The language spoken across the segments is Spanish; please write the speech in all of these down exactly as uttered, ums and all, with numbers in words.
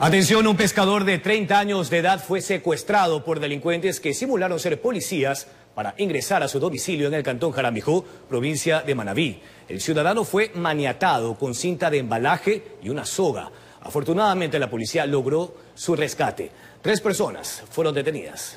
Atención, un pescador de treinta años de edad fue secuestrado por delincuentes que simularon ser policías para ingresar a su domicilio en el cantón Jaramijó, provincia de Manabí. El ciudadano fue maniatado con cinta de embalaje y una soga. Afortunadamente la policía logró su rescate. Tres personas fueron detenidas.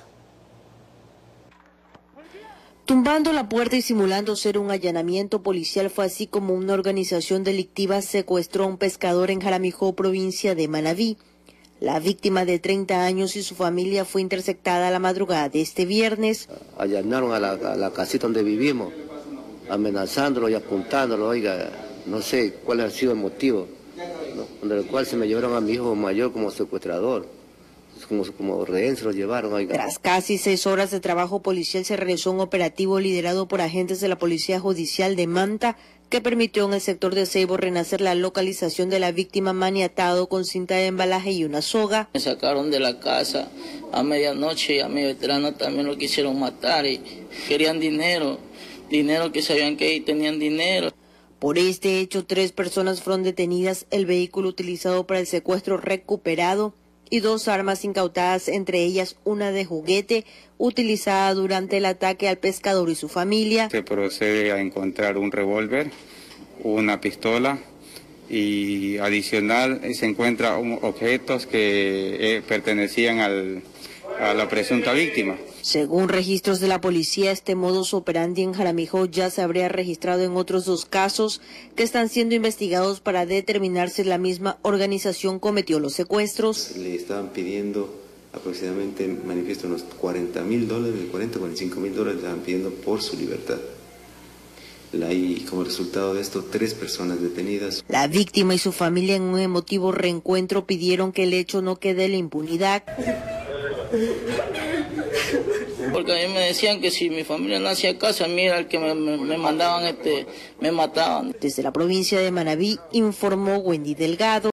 Tumbando la puerta y simulando ser un allanamiento policial fue así como una organización delictiva secuestró a un pescador en Jaramijó, provincia de Manabí. La víctima de treinta años y su familia fue interceptada a la madrugada de este viernes. Allanaron a la, a la casita donde vivimos, amenazándolo y apuntándolo. Oiga, no sé cuál ha sido el motivo, ¿no? Donde el cual se me llevaron a mi hijo mayor como secuestrador. Como, como rehén se lo llevaron. Oiga. Tras casi seis horas de trabajo policial se realizó un operativo liderado por agentes de la Policía Judicial de Manta que permitió en el sector de Ceibo renacer la localización de la víctima maniatado con cinta de embalaje y una soga. Me sacaron de la casa a medianoche y a mi veterano también lo quisieron matar y querían dinero, dinero que sabían que tenían dinero. Por este hecho, tres personas fueron detenidas, el vehículo utilizado para el secuestro recuperado y dos armas incautadas, entre ellas una de juguete utilizada durante el ataque al pescador y su familia. Se procede a encontrar un revólver, una pistola y adicional se encuentran objetos que eh, pertenecían al, a la presunta víctima. Según registros de la policía, este modus operandi en Jaramijó ya se habría registrado en otros dos casos que están siendo investigados para determinar si la misma organización cometió los secuestros. Le estaban pidiendo aproximadamente, manifiesto, unos cuarenta mil dólares, cuarenta, cuarenta y cinco mil dólares le estaban pidiendo por su libertad. Y como resultado de esto, tres personas detenidas. La víctima y su familia en un emotivo reencuentro pidieron que el hecho no quede en la impunidad. Porque a mí me decían que si mi familia no hacía caso, a mí era el que me, me, me mandaban, este, me mataban. Desde la provincia de Manabí informó Wendy Delgado.